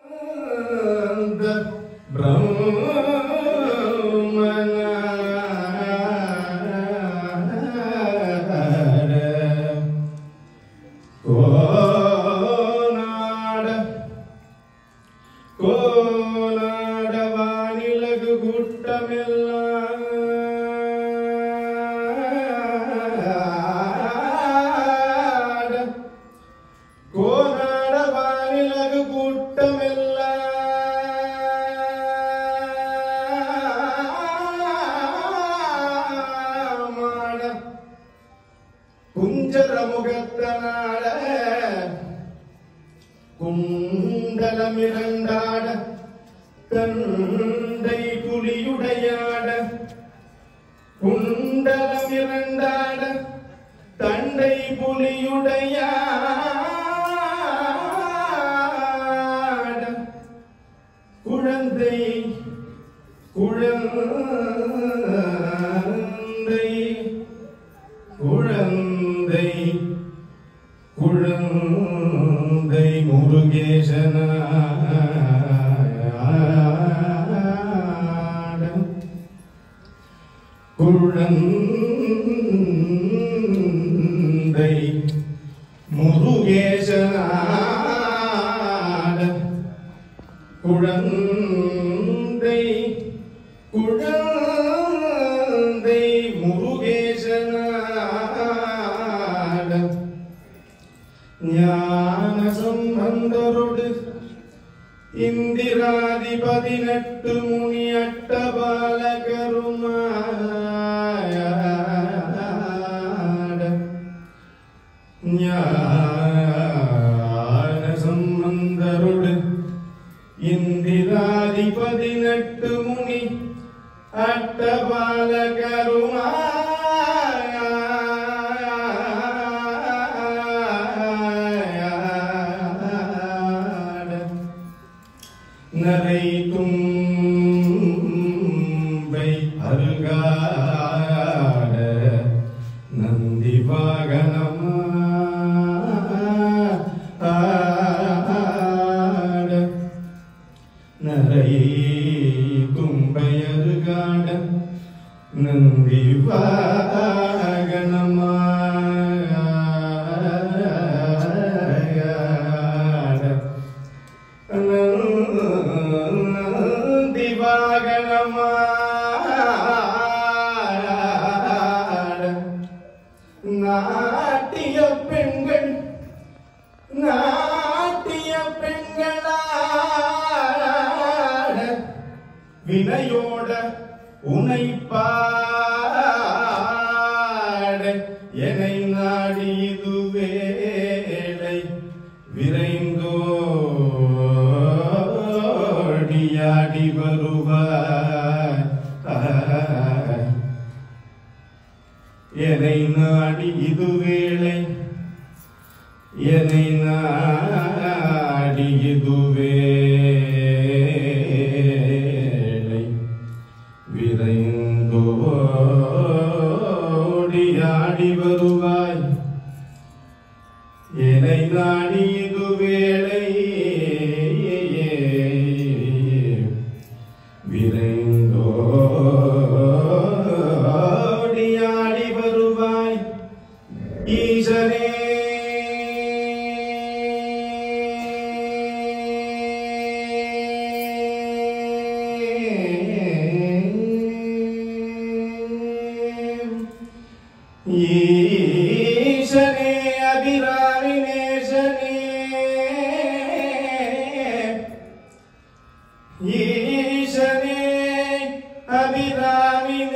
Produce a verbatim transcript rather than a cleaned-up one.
குண்டலமிரண்டாட தந்தை புலியுடையாட குண்டலமிரண்டாட தந்தை புலியுடையாட குழந்தை குழந்தை குழந்தை குழந்தை முருகேசனாட குழந்தை முருகேசனாட குழந்தை குழந்தை முருகேசனாட ஞான சம்பந்தரோடு இந்திராதி பதினெட்டு முனி அட்டபாலகருமாட ஞான சம்பந்தரோடு இந்திராதி பதினெட்டு முனி அட்டபாலகருமா நரை தும்பை அருகாட நந்தி வாகனமாட நரை தும்பை அருகாட நந்தி வாகனமாட நாட்டிய பெண்கள் நாட்டிய பெண்களாட வினையோட உனைப்பாட என்னை நாடி இது வேளை விரைந்தோடியாடி வருவாய் என்னை நாடி இது வேளை என்னை நாடி இது வேளை விரைந்தோடியாடி வருவாய் என்னை நாடி இது வேளை விரைந்தோடியாடி வருவாய் ஈசனே ஈசனே அபிராமினேசனே ஈசனே அபிராமினேசனே